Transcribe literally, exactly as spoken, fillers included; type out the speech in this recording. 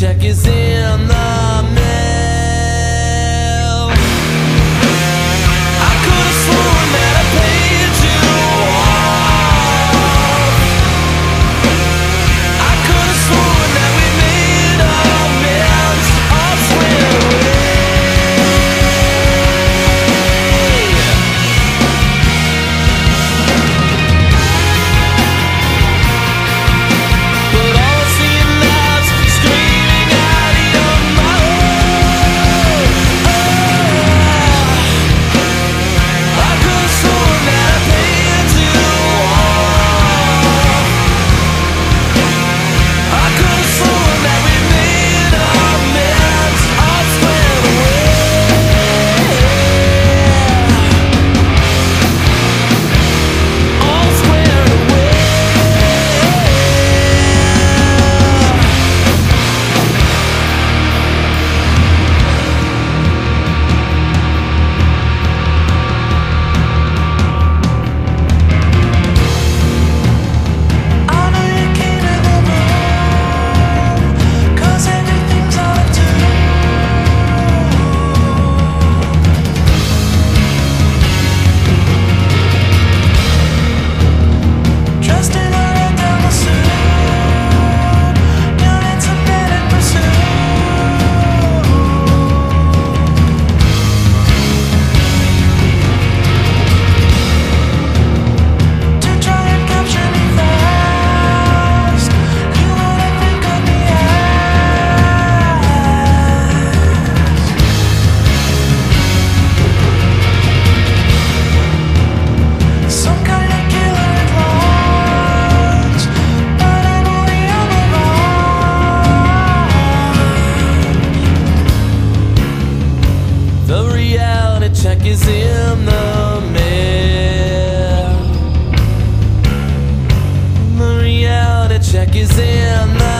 check is in the mail. I could have sworn that I paid you off. I could have sworn that we made amends. I'll swear away. But all I see in life's screaming out of your mouth. I could have sworn that I paid you off. I could have sworn that we made amends. I'll swear away. I'll swear away. I know you came in the room, 'cause everything's out of tune. Dressed in a red devil suit, you're into manic pursuit. To try and capture me fast, you wanna think of me as some kind of killer at large, but I'm only a mirage. The reality check is in the mail. The reality check is in the